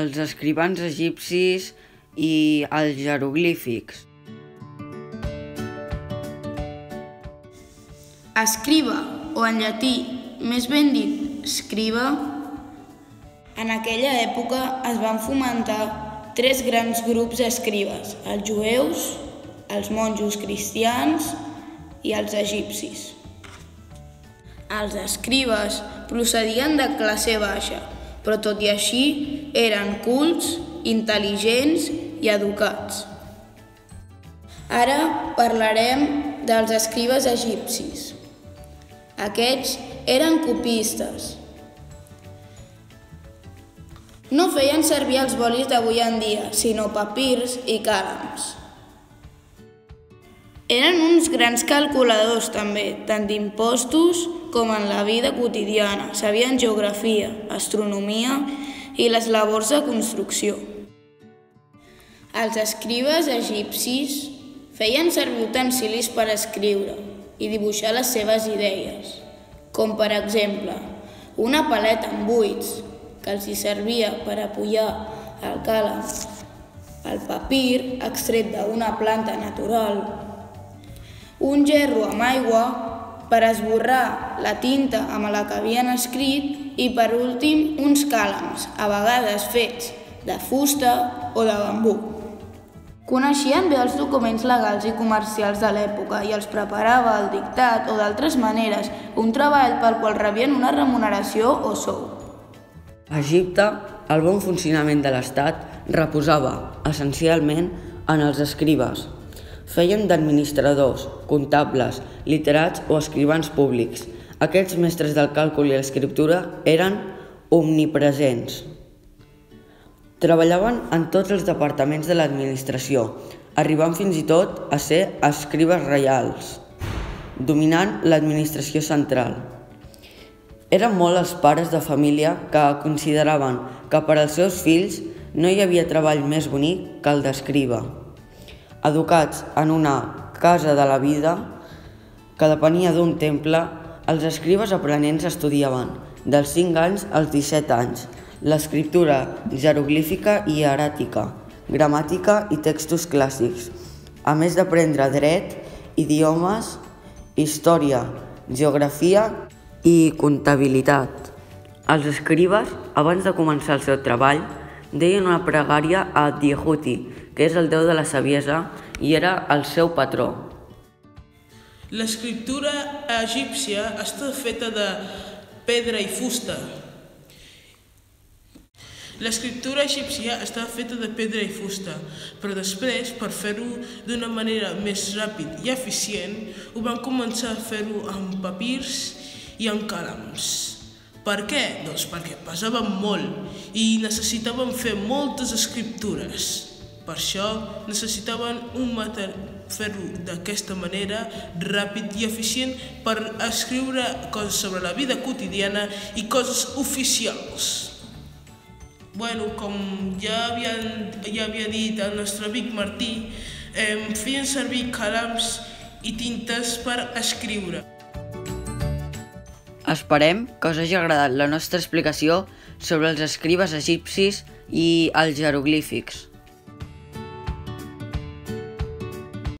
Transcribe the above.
els escrivans egipcis i els jeroglífics. Escriba, o en llatí, més ben dit, scriba. En aquella època es van fomentar 3 grans grups d'escribes, els jueus, els monjos cristians i els egipcis. Els escribes procedien de classe baixa, però tot i així eren cults, intel·ligents i educats. Ara parlarem dels escribes egipcis. Aquests eren copistes. No feien servir els bolis d'avui en dia, sinó papirs i càlams. Eren uns grans calculadors també, tant d'impostos com en la vida quotidiana. Sabien geografia, astronomia i les labors de construcció. Els escribes egipcis feien servir utensilis per escriure i dibuixar les seves idees, com per exemple una paleta amb buits que els hi servia per apoyar el càlam, el papir extret d'una planta natural, un gerro amb aigua per esborrar la tinta amb la que havien escrit i, per últim, uns càlams, a vegades fets de fusta o de bambú. Coneixien bé els documents legals i comercials de l'època i els preparava el dictat o d'altres maneres, un treball pel qual rebien una remuneració o sou. A Egipte, el bon funcionament de l'Estat reposava essencialment en els escribes. Feien d'administradors, comptables, literats o escrivans públics. Aquests mestres del càlcul i l'escriptura eren omnipresents. Treballaven en tots els departaments de l'administració, arribant fins i tot a ser escribes reials, dominant l'administració central. Eren molt els pares de família que consideraven que per als seus fills no hi havia treball més bonic que el d'escriba. Educats en una casa de la vida que depenia d'un temple, els escribes aprenents estudiaven dels 5 anys als 17 anys l'escriptura jeroglífica i hieràtica, gramàtica i textos clàssics, a més d'aprendre dret, idiomes, història, geografia i comptabilitat. Els escribes, abans de començar el seu treball, deien una pregària a Djehuti, que és el déu de la saviesa i era el seu patró. L'escriptura egípcia està feta de pedra i fusta. L'escriptura egípcia estava feta de pedra i fusta, però després, per fer-ho d'una manera més ràpida i eficient, ho van començar a fer-ho amb papirs i amb càlams. Per què? Doncs perquè pesaven molt i necessitaven fer moltes escriptures. Per això necessitaven fer-ho d'aquesta manera, ràpid i eficient, per escriure coses sobre la vida quotidiana i coses oficials. Com ja havia dit el nostre amic Martí, feien servir càlams i tintes per escriure. Esperem que us hagi agradat la nostra explicació sobre els escribes egipcis i els jeroglífics.